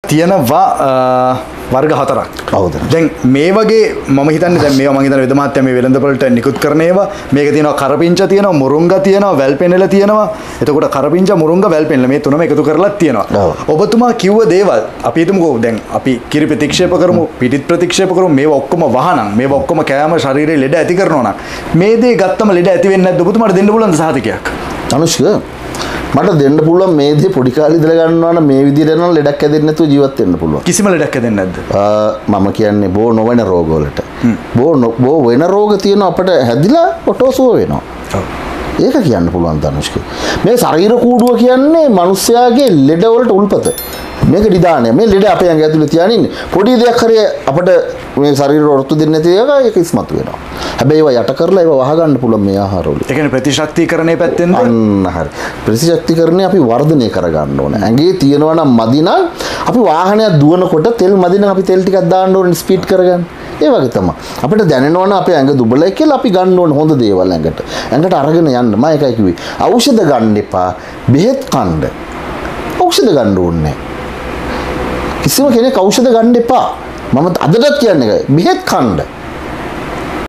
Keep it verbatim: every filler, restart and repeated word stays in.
තියෙනවා වර්ග හතරක්. හවුද? දැන් මේ වගේ මම හිතන්නේ දැන් මේවා මම හිතන්නේ වෙද මහත්තයා මේ වෙළඳපොළට නිකුත් කරන ඒවා මේක තියෙනවා කරපිංචා තියෙනවා මුරුංගා තියෙනවා වැල්පෙනෙල තියෙනවා. එතකොට කරපිංචා මුරුංගා වැල්පෙනෙල මේ තුනම එකතු කරලා තියෙනවා. ඔබතුමා කිව්ව දේවල් අපි හිතමුකෝ දැන් අපි කිරි ප්‍රතික්ෂේප කරමු පිටිත් ප්‍රතික්ෂේප කරමු මේවා ඔක්කොම වහනම් මේවා ඔක්කොම කෑම ශරීරේ ලෙඩ ඇති කරනවා නම් මේ දේ ගත්තම ලෙඩ ඇති වෙන්නේ නැද්ද ඔබතුමාට දෙන්න පුළුවන්ද සහතිකයක්? අනුෂ්ක මට දෙන්න පුළුවන් මේ දේ පොඩි කාලේ ඉඳලා ගන්නවා නම් මේ විදිහට නම් ලෙඩක් ඇදෙන්නේ නැතුව ජීවත් වෙන්න පුළුවන්. කිසිම ලෙඩක් ඇදෙන්නේ නැද්ද? මම කියන්නේ බෝ නොවන රෝග වලට. බෝ බෝ වෙන රෝග තියෙන අපිට හැදිලා ඔටෝසුව වෙනවා. ඒක කියන්න පුළුවන් ධනුෂ්ක. මේ ශරීර කූඩුව කියන්නේ මිනිස්යාගේ ලෙඩ වලට උල්පත. මේක නිදානය. මේ ලෙඩ අපේ ඇඟ ඇතුලේ තියාගෙන ඉන්නේ. පොඩි දෙයක් හරි අපිට මේ ශරීර වෘත්තු දෙන්නේ නැති එක ඒක ඉස්මතු වෙනවා. හැබැයි ඒවා යට කරලා ඒවා වහ ගන්න පුළුවන් මේ ආහාරවල. ඒ කියන්නේ ප්‍රතිශක්තිකරණය පැත්තෙන්ද? අන්න හරි. ප්‍රතිශක්තිකරණය අපි වර්ධනය කර ගන්න ඕනේ. ඇඟේ තියෙනවා නම් මදි නම් අපි වාහනයක් දුවනකොට තෙල් මදි නම් අපි තෙල් ටිකක් දාන්න ඕනේ ස්පීඩ් කරගන්න. ඒ වගේ තමයි. අපිට දැනෙනවා නම් අපේ ඇඟ දුබලයි කියලා අපි ගන්න ඕනේ හොඳ දේවල් ඇඟට. ඇඟට අරගෙන යන්න. මම ඒකයි කිව්වේ. ඖෂධ ගන්න එපා. බෙහෙත් කන්න. ඖෂධ ගන්න ඕනේ. කිසිම කෙනෙක් ඖෂධ ගන්න එපා. මම අදටත් කියන්නේ බෙහෙත් කන්න.